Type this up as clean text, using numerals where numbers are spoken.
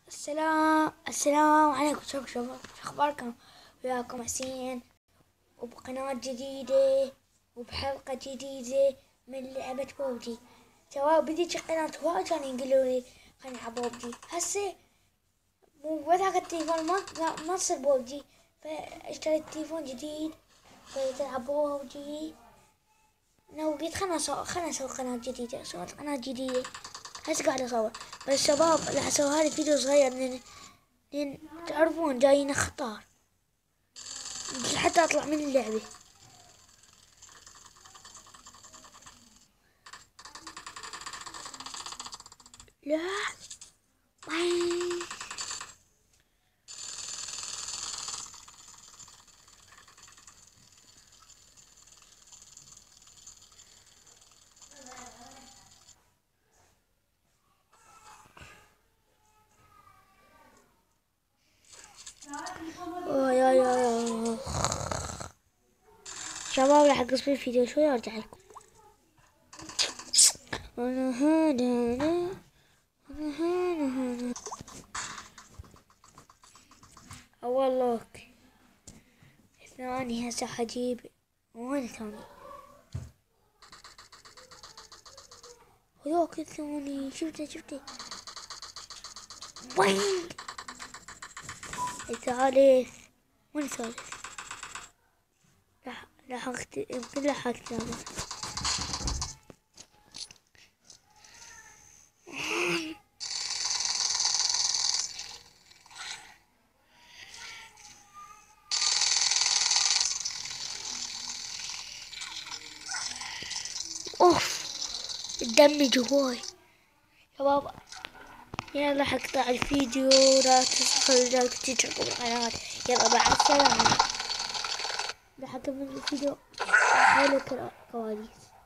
السلام عليكم شباب، شو اخباركم؟ وياكم حسين وبقناة جديدة وبحلقة جديدة من لعبة بوبجي. شباب بديت قناة هواي كانوا يقولوا لي خلينا نلعب بوبجي. هسه مو بذاك التليفون ما تصير بوبجي، فاشتريت تليفون جديد بديت العب بوبجي. نويت خلنا اسوي قناة جديدة. سويت قناة جديدة هسه قاعد اصور. بس شباب راح اسوي هذا فيديو صغير لين تعرفون جايين اخطار حتى اطلع من اللعبة. لا يا شباب راح اقص في الفيديو شوي وارجع لكم. اول لوك ثاني هسه حجيب وين ثاني هذاك الثاني شفته وين الثالث وين الثالث راح يمكن راح اكتب اوف الدم جواي. شباب يلا راح اقطع الفيديو، لا تنسوا لا تشتركوا بالقناة. يلا مع السلامة. راح اكمل الفيديو حول الكواليس.